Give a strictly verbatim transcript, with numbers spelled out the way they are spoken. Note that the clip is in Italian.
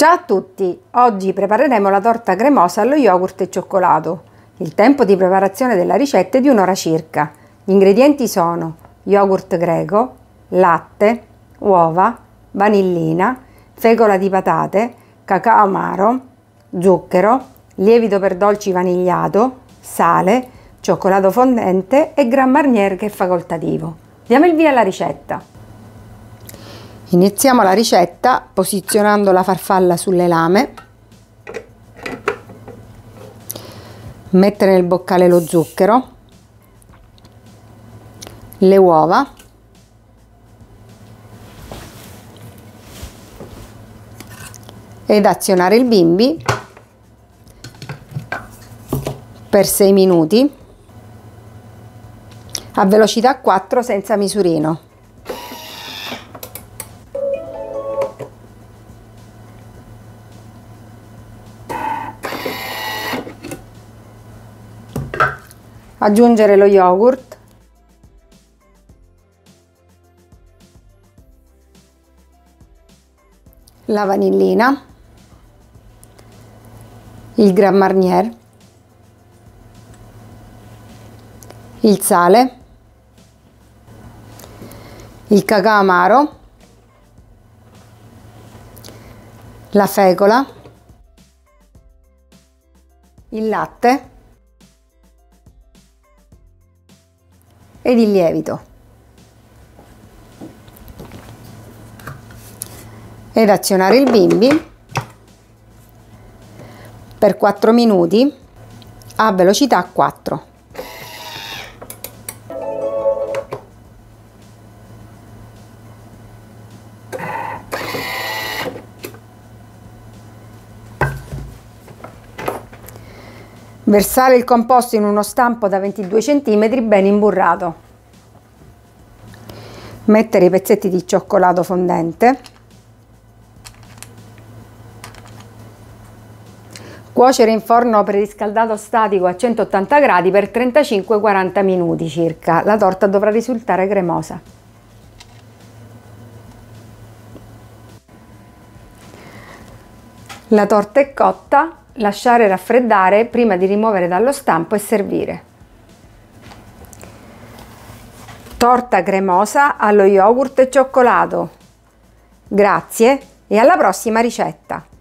Ciao a tutti! Oggi prepareremo la torta cremosa allo yogurt e cioccolato. Il tempo di preparazione della ricetta è di un'ora circa. Gli ingredienti sono yogurt greco, latte, uova, vanillina, fecola di patate, cacao amaro, zucchero, lievito per dolci vanigliato, sale, cioccolato fondente e Grand Marnier che è facoltativo. Diamo il via alla ricetta. Iniziamo la ricetta posizionando la farfalla sulle lame, mettere nel boccale lo zucchero, le uova, ed azionare il bimbi per sei minuti a velocità quattro senza misurino. Aggiungere lo yogurt, la vanillina, il Grand Marnier, il sale, il cacao amaro, la fecola, il latte ed il lievito, ed azionare il bimbi per quattro minuti a velocità quattro. Versare il composto in uno stampo da ventidue centimetri ben imburrato. Mettere i pezzetti di cioccolato fondente. Cuocere in forno preriscaldato statico a centottanta gradi per trentacinque quaranta minuti circa. La torta dovrà risultare cremosa. La torta è cotta. Lasciare raffreddare prima di rimuovere dallo stampo e servire. Torta cremosa allo yogurt e cioccolato. Grazie e alla prossima ricetta!